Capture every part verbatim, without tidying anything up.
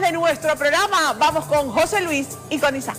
de nuestro programa. Vamos con José Luis y con Isaac.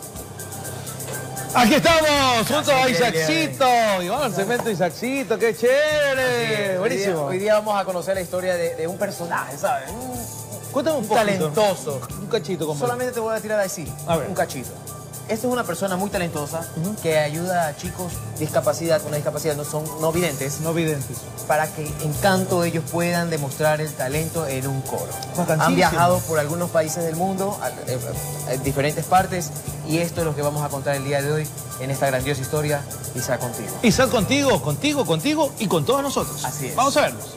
Aquí estamos, junto a Isaacito. Y vamos al segmento Isaacito, qué chévere. Buenísimo. Hoy día, hoy día vamos a conocer la historia de, de un personaje, ¿sabes? Un, Cuéntame un, un poquito. talentoso. Un cachito, como Solamente te voy a tirar así, a ver. un cachito. Esta es una persona muy talentosa uh-huh. que ayuda a chicos discapacidad, con una discapacidad no son no videntes, no videntes, para que en canto ellos puedan demostrar el talento en un coro. Bacanísimo. Han viajado por algunos países del mundo, en diferentes partes, y esto es lo que vamos a contar el día de hoy en esta grandiosa historia, Isaac contigo. Isaac contigo, contigo, contigo y con todos nosotros. Así es. Vamos a verlos.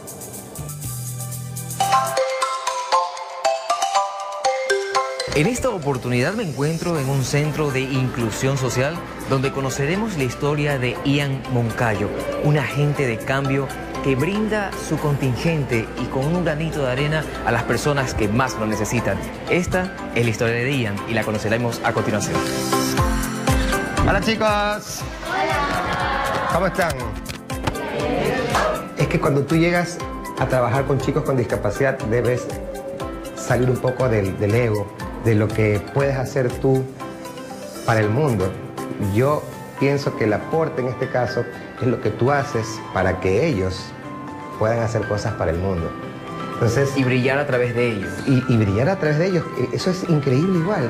En esta oportunidad me encuentro en un centro de inclusión social donde conoceremos la historia de Ian Moncayo, un agente de cambio que brinda su contingente y con un granito de arena a las personas que más lo necesitan. Esta es la historia de Ian y la conoceremos a continuación. Hola chicos. Hola. ¿Cómo están? Es que cuando tú llegas a trabajar con chicos con discapacidad debes salir un poco del, del ego, de lo que puedes hacer tú para el mundo. Yo pienso que el aporte en este caso es lo que tú haces para que ellos puedan hacer cosas para el mundo. Entonces, y brillar a través de ellos. Y, y brillar a través de ellos, eso es increíble igual.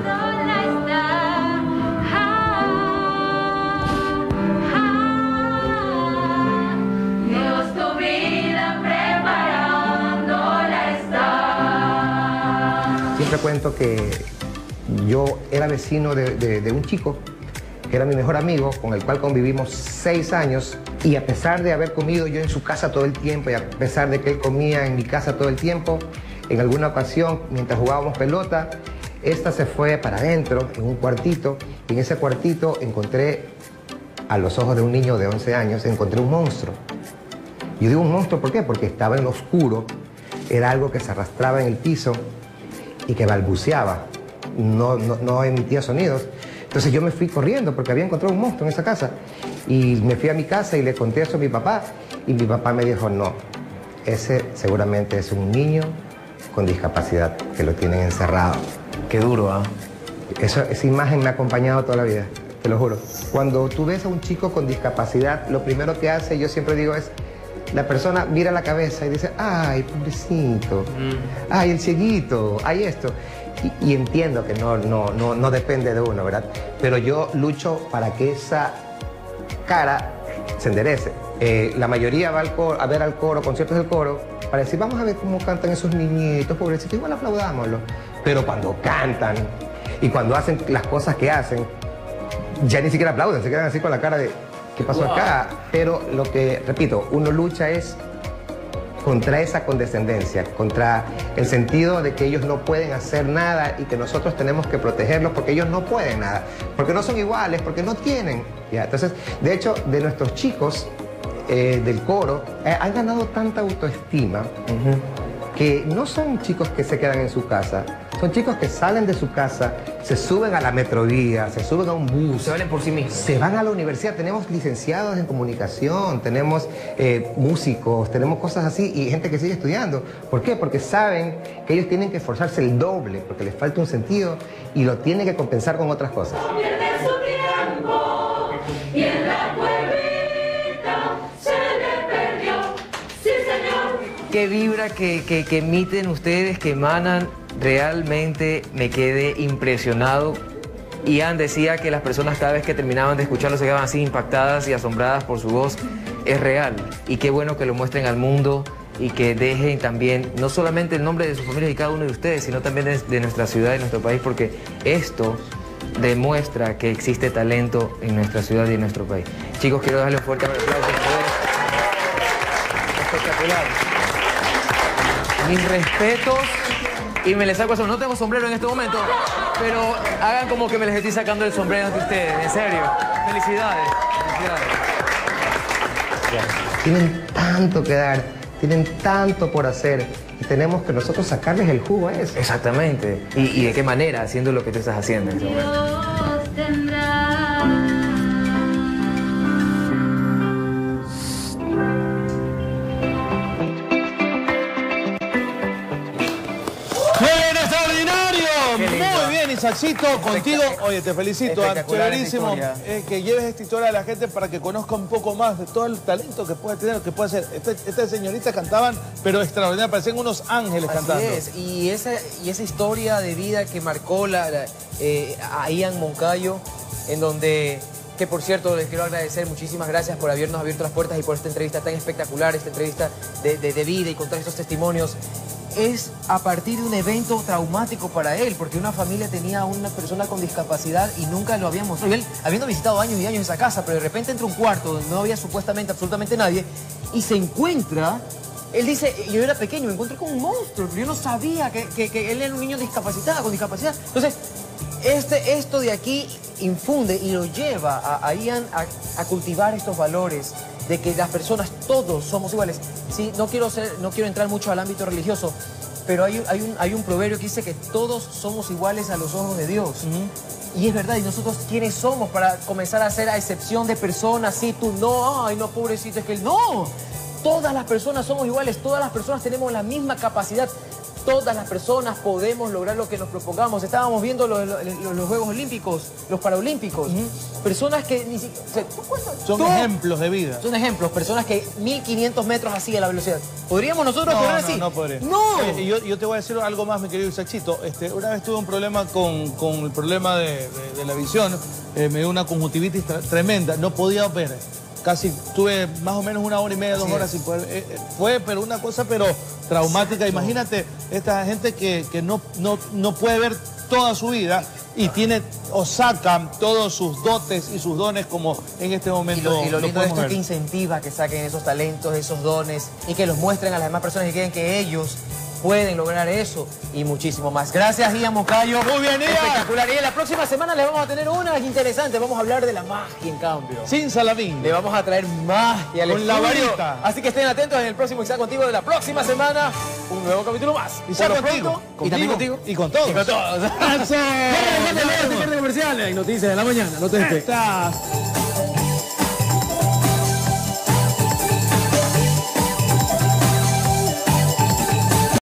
Siempre cuento que yo era vecino de, de, de un chico que era mi mejor amigo, con el cual convivimos seis años, y a pesar de haber comido yo en su casa todo el tiempo y a pesar de que él comía en mi casa todo el tiempo, en alguna ocasión, mientras jugábamos pelota, esta se fue para adentro, en un cuartito, y en ese cuartito encontré, a los ojos de un niño de once años, encontré un monstruo. Yo digo un monstruo, ¿por qué? Porque estaba en lo oscuro, era algo que se arrastraba en el piso y que balbuceaba, no, no, no emitía sonidos. Entonces yo me fui corriendo porque había encontrado un monstruo en esa casa y me fui a mi casa y le conté eso a mi papá y mi papá me dijo, no, ese seguramente es un niño con discapacidad que lo tienen encerrado. Qué duro, ¿ah? ¿eh? Eso, esa imagen me ha acompañado toda la vida, te lo juro. Cuando tú ves a un chico con discapacidad, lo primero que hace, yo siempre digo, es la persona mira la cabeza y dice, ay, pobrecito, mm. ay, el cieguito, ay, esto. Y, y entiendo que no, no, no, no depende de uno, ¿verdad? Pero yo lucho para que esa cara se enderece. Eh, la mayoría va al coro, a ver al coro, conciertos del coro, para decir, vamos a ver cómo cantan esos niñitos, pobrecitos, igual aplaudámoslo. Pero cuando cantan y cuando hacen las cosas que hacen, ya ni siquiera aplauden, se quedan así con la cara de, ¿qué pasó wow. acá? Pero lo que, repito, uno lucha es contra esa condescendencia, contra el sentido de que ellos no pueden hacer nada y que nosotros tenemos que protegerlos porque ellos no pueden nada, porque no son iguales, porque no tienen. ¿Ya? Entonces, de hecho, de nuestros chicos eh, del coro, eh, han ganado tanta autoestima uh-huh. que no son chicos que se quedan en su casa, son chicos que salen de su casa, se suben a la metrovía, se suben a un bus. Se valen por sí mismos. Se van a la universidad. Tenemos licenciados en comunicación, tenemos eh, músicos, tenemos cosas así y gente que sigue estudiando. ¿Por qué? Porque saben que ellos tienen que esforzarse el doble, porque les falta un sentido y lo tienen que compensar con otras cosas. No pierden su tiempo y en la cuevita se le perdió. Sí, señor. ¿Qué vibra que, que, que emiten ustedes, que emanan? Realmente me quedé impresionado. Ian decía que las personas cada vez que terminaban de escucharlo se quedaban así impactadas y asombradas por su voz. Es real y qué bueno que lo muestren al mundo y que dejen también no solamente el nombre de sus familias y cada uno de ustedes, sino también de, de nuestra ciudad y nuestro país, porque esto demuestra que existe talento en nuestra ciudad y en nuestro país. Chicos, quiero darle un fuerte aplauso a ustedes. Espectacular. Mis respetos. Y me les saco eso. No tengo sombrero en este momento, pero hagan como que me les estoy sacando el sombrero ante ustedes. En serio. Felicidades. Felicidades. Tienen tanto que dar, tienen tanto por hacer y tenemos que nosotros sacarles el jugo a eso. Exactamente. ¿Y, y de qué manera? Haciendo lo que tú estás haciendo en este momento. extraordinario! Saxito, contigo. Oye, te felicito, Espectacular chéverísimo esta historia. eh, que lleves esta historia a la gente para que conozca un poco más de todo el talento que puede tener, que puede hacer. Este, estas señoritas cantaban, pero extraordinario, parecían unos ángeles Así cantando. es, y esa, y esa historia de vida que marcó la, la, eh, a Ian Moncayo, en donde, que por cierto les quiero agradecer, muchísimas gracias por habernos abierto las puertas y por esta entrevista tan espectacular, esta entrevista de, de, de vida y contar estos testimonios. Es a partir de un evento traumático para él, porque una familia tenía a una persona con discapacidad y nunca lo había mostrado. Y él, habiendo visitado años y años esa casa, pero de repente entra a un cuarto donde no había supuestamente absolutamente nadie y se encuentra, él dice, yo era pequeño, me encontré con un monstruo, pero yo no sabía que, que, que él era un niño discapacitado, con discapacidad. Entonces, este, esto de aquí infunde y lo lleva a, a Ian a, a cultivar estos valores de que las personas, todos somos iguales. Sí, no quiero ser, no quiero entrar mucho al ámbito religioso, pero hay, hay, un, hay un proverbio que dice que todos somos iguales a los ojos de Dios. Uh-huh. Y es verdad, y nosotros, ¿quiénes somos para comenzar a hacer a excepción de personas? Sí, tú no, ay, no, pobrecito, es que él no. Todas las personas somos iguales, todas las personas tenemos la misma capacidad. Todas las personas podemos lograr lo que nos propongamos. Estábamos viendo los, los, los Juegos Olímpicos, los Paralímpicos. Uh-huh. Personas que ni siquiera... O sea, ¿tú cuánto? Son ¿Tú? ejemplos de vida. Son ejemplos, personas que mil quinientos metros así a la velocidad. ¿Podríamos nosotros no, correr no, así? No, podría. ¡No! Oye, yo, yo te voy a decir algo más, mi querido Saxito. Este, una vez tuve un problema con, con el problema de, de, de la visión. Eh, me dio una conjuntivitis tremenda. No podía ver. Casi tuve más o menos una hora y media, dos horas sin poder. Eh, fue, pero una cosa, pero traumática. Imagínate esta gente que, que no, no, no puede ver toda su vida y tiene o sacan todos sus dotes y sus dones como en este momento. Y lo, y lo lindo de esto ver. es que incentiva que saquen esos talentos, esos dones y que los muestren a las demás personas y creen que ellos pueden lograr eso y muchísimo más. Gracias, Ian Moncayo. Muy bien, Ian. Espectacular. Y en la próxima semana les vamos a tener una interesante. Vamos a hablar de la magia, en cambio. Sin Salamín. Le vamos a traer magia al Con la estudio. varita. Así que estén atentos en el próximo Isaac Contigo de la próxima semana. Un nuevo capítulo más. Isaac Por lo contigo. pronto, Contigo. Y también contigo. Y con todos. Y con todos. ¡Eso! Comerciales. Hay noticias de la mañana. No te despegues. Estás.